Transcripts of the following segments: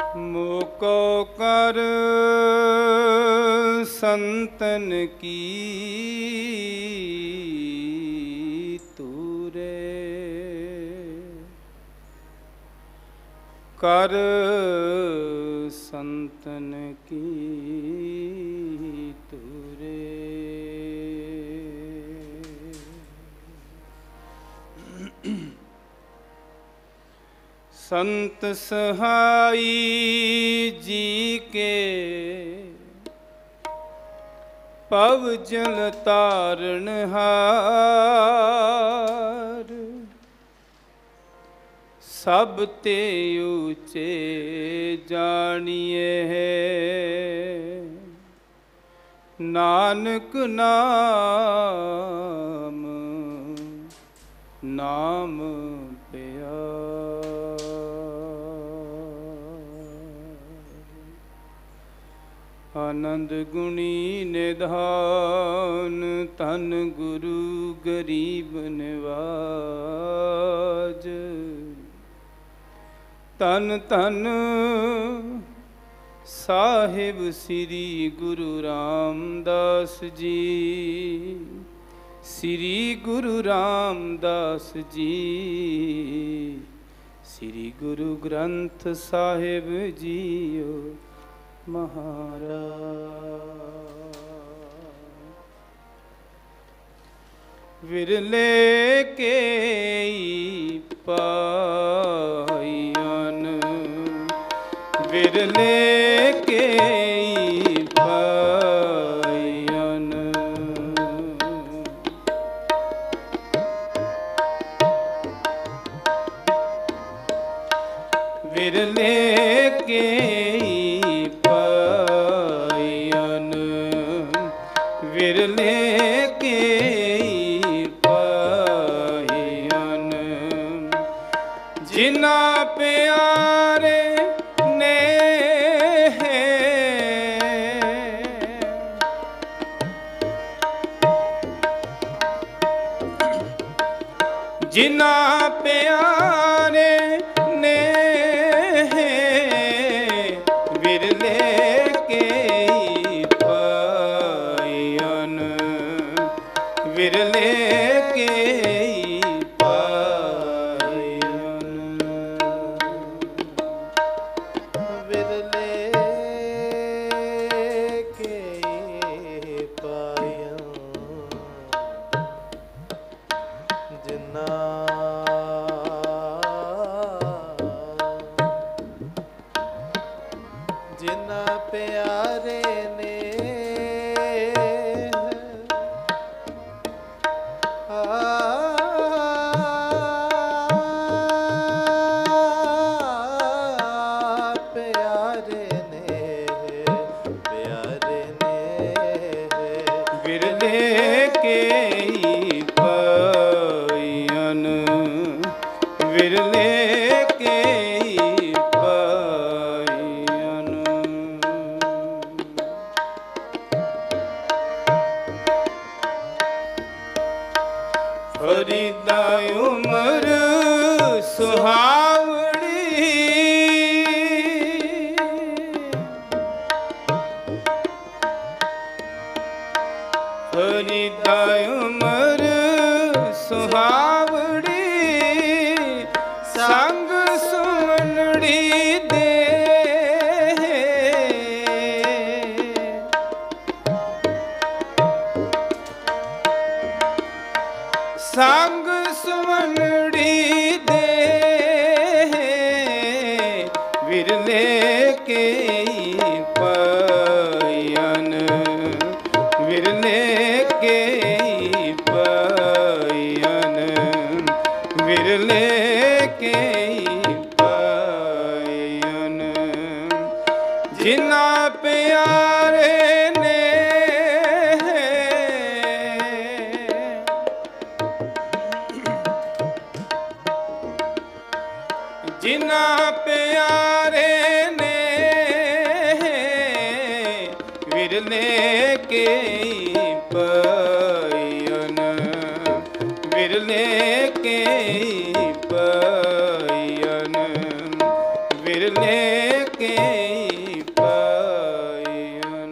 मोको कर संतन की तूरे, कर संतन की तूरे। संत सहाई जी के पव जल तारण हार, सब ते ऊंचे जानिए है नानक नाम नाम आनंद गुणी निधान तन गुरु गरीब निवाज। तन तन साहिब श्री गुरु रामदास जी, श्री गुरु रामदास जी, श्री गुरु ग्रंथ साहिब जीओ महाराज। विरले के पायन, विरले के पायन, विरले के विरले के पायन, जिना प्यारे ने जिना प्यारे ने विरले के विरले के पायन, विरले के पायन, जिन्ना जिन्ना प्यारे ने विरले के पायन, विरले के पायन। फरीदा उमर सुहावड़ी, फरीदा उमर सुहावड़ी, संग सुमनड़ी दे संग सुमनड़ी दे, विरले के पायन, विरले के पायन, विरले के पायन, जिना प्यारे ने जिना प्यारे ने विरले के पायन, विरले के पायन, विरले ਕੇ ਪਾਇਨ।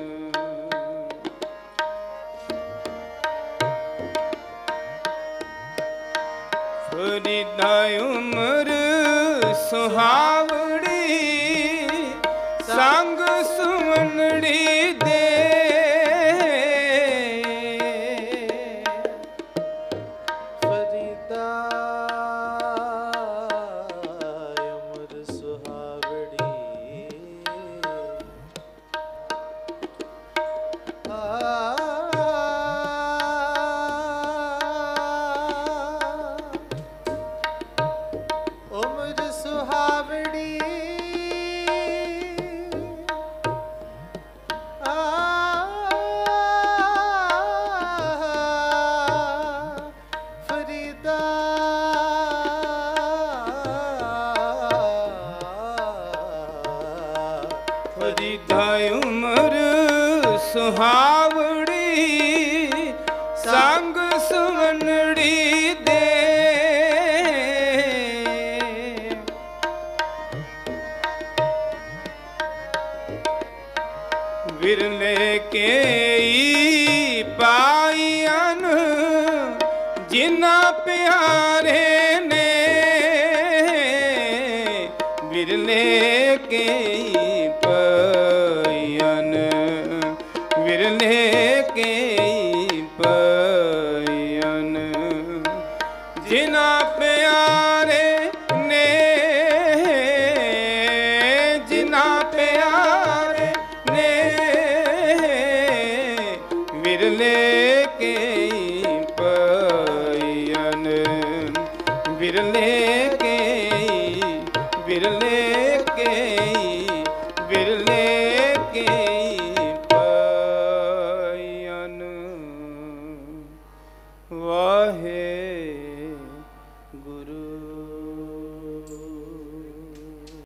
ਫਰੀਦਾ ਉਮਰ ਸੁਹਾਵੜੀ ਸੰਗ ਸੁਵਨੜੀ ਦੇ। ਫਰੀਦਾ ਉਮਰ ਸੁਹਾਵੜੀ ਉਮਰ ਸੁਹਾਵੜੀ ਫਰੀਦਾ ਫਰੀਦਾ ਉਮਰ ਸੁਹਾਵੜੀ ਸੰਗ ਸੁਵਨੜੀ ਦੇ। ਵਿਰਲੇ ਕੇਈ ਪਾਈਨ ਜਿਨ੍ਹਾਂ ਪਿਆਰੇ ਨੇ। ਵਿਰਲੇ ਕੇਈ